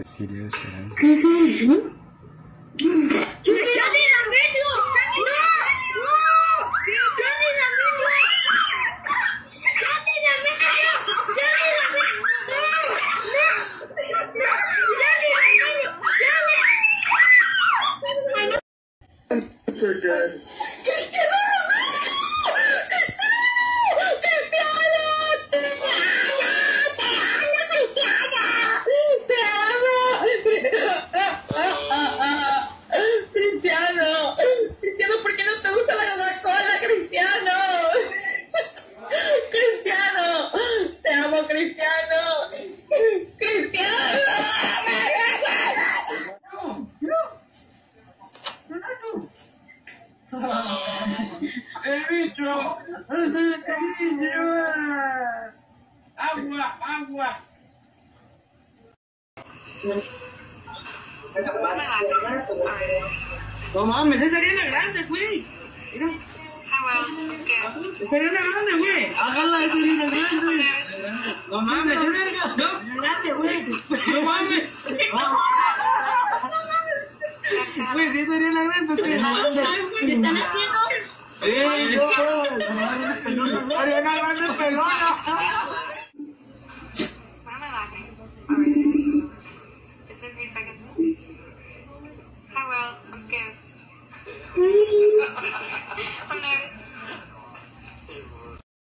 Sirio, Esperanza. So good. Cristiano, ¿por qué no te gusta la Coca-Cola, Cristiano? Cristiano, te amo, Cristiano. Cristiano. El bicho. Agua, agua. No mames, esa arena grande, güey. Mira. Esa arena grande, güey. Hágala, esa arena grande. No mames, esa arena grande, güey. No mames. Güey, si esa arena grande, ¿qué? ¿Qué están haciendo? Arena grande pelona. Why am I laughing? Alright. It's been 3 seconds. Hi, Will. I'm scared. I'm nervous.